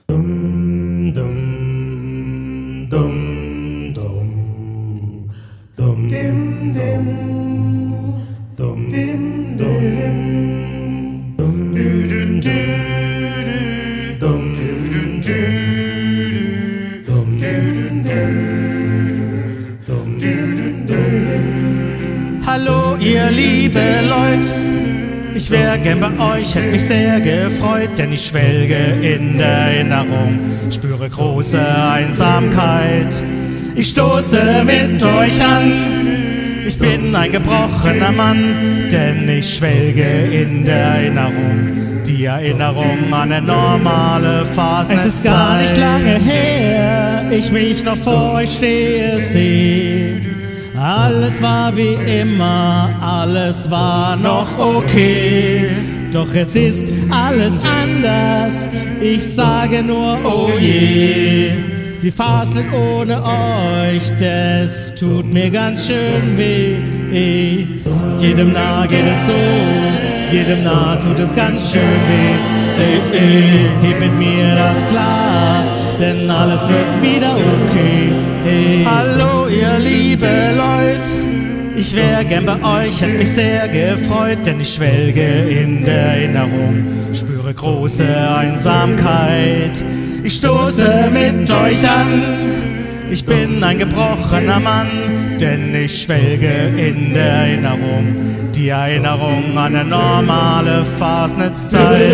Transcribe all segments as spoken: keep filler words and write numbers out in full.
Dum, dum, dum, dum, dum, dim, dim, dum, dim, dim, dum, dü, dü, dü, dum, dü, dü, dü, dum, dü, dü, dü, dum, dü, dü, dü. Hallo ihr liebe Leute, ich wär gern bei euch, hätt mich sehr gefreut, denn ich schwelge in der Erinnerung, spüre große Einsamkeit. Ich stoße mit euch an, ich bin ein gebrochener Mann, denn ich schwelge in der Erinnerung, die Erinnerung an eine normale Fasernetzzeit. Es ist gar nicht lange her, ich mich noch vor euch stehe, seh. Alles war wie immer, alles war noch okay. Doch jetzt ist alles anders, ich sage nur oh je. Die Fastnet ohne euch, das tut mir ganz schön weh. Jedem nah geht es so, jedem nah tut es ganz schön weh. Ey, ey, heb mit mir das Glas, denn alles wird wieder okay. Hey. Hallo ihr liebe Leute, ich wär gern bei euch, hätt mich sehr gefreut, denn ich schwelge in der Erinnerung, spüre große Einsamkeit. Ich stoße mit euch an, ich bin ein gebrochener Mann, denn ich schwelge in der Erinnerung, die Erinnerung an eine normale Fasernetzzeit.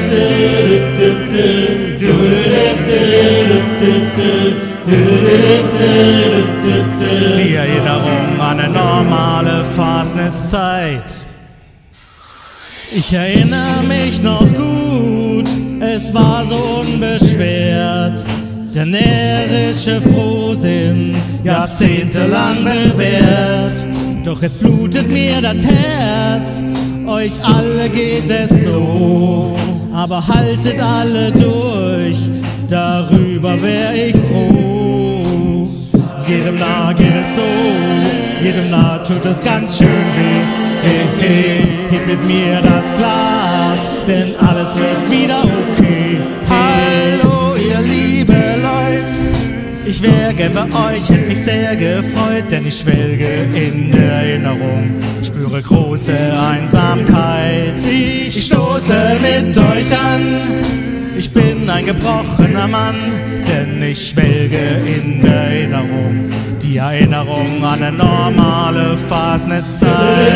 Die Erinnerung an eine normale Fasernetzzeit. Ich erinnere mich noch gut, es war so unbeschwert. Der närrische Frohsinn, jahrzehntelang bewährt. Doch jetzt blutet mir das Herz, euch alle geht es so. Aber haltet alle durch, darüber wär ich froh. Jedem nah geht es so, jedem nah tut es ganz schön weh. Hey, hey, heb mit mir das Glas, denn alles wird wieder okay. Hallo ihr liebe Leute, ich wär gern bei euch, hätt mich sehr gefreut, denn ich schwelge in der Erinnerung, spüre große Einsamkeit. Ich stoße mit euch an, ich bin ein gebrochener Mann, denn ich schwelge in der Erinnerung, die Erinnerung an eine normale Fasernetzzeit.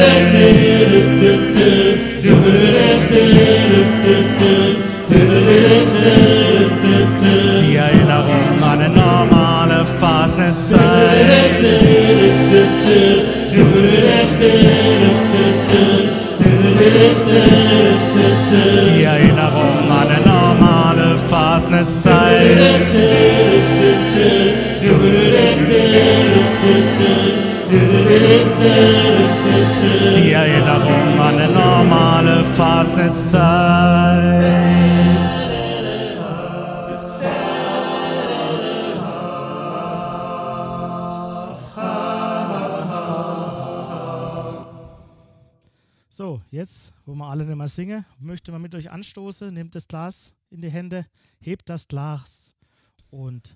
Die Erinnerung an eine normale Fasernetzzeit. Die Erinnerung an eine normale Fasernetzzeit. Die Erinnerung an eine normale Fasernetzzeit. So, jetzt, wo wir alle nicht mehr singen, möchte man mit euch anstoßen, nehmt das Glas in die Hände, hebt das Glas und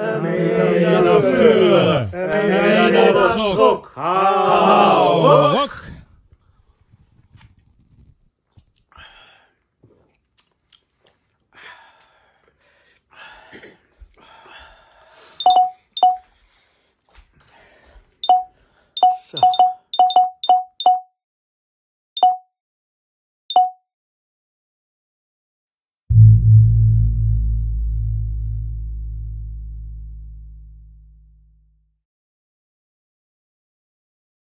Erinner für, Erinner Ruck, Hau, Ruck.